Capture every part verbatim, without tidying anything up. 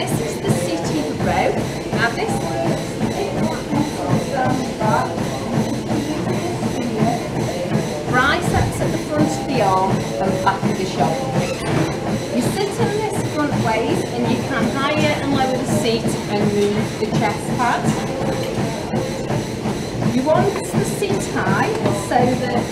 this is the seated row. Now this works biceps at the front of the arm and back of the shoulder. You sit in this front ways and you can higher and lower the seat and move the chest pad. You want the seat high so that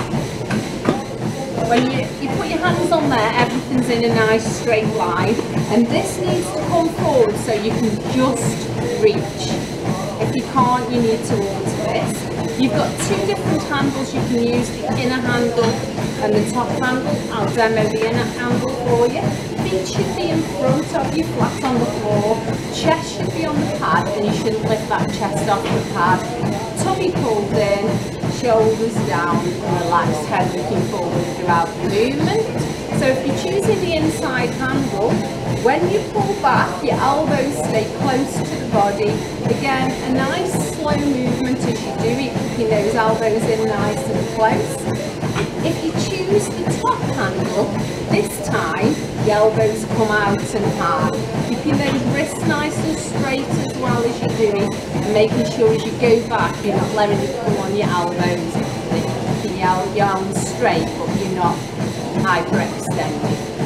when you, you put your hands on there, everything's in a nice straight line, and this needs to come forward so you can just reach. If you can't, you need to alter this. You've got two different handles you can use, the inner handle and the top handle. I'll demo the inner handle for you. Feet should be in front of you, flat on the floor. Chest should be on the pad, and you shouldn't lift that chest off the pad. Tummy pulled in, shoulders down, and relaxed head looking forward throughout the movement. So if you're choosing the inside handle, when you pull back, your elbows stay close to the body. Again, a nice slow movement as you do it, keeping those elbows in nice and close. If you choose the top handle, this time the elbows come out and high, keeping those wrists nice and straight as well as you do it, and making sure as you go back you're not letting it pull on your elbows, keeping your arms straight but you're not hyperextending.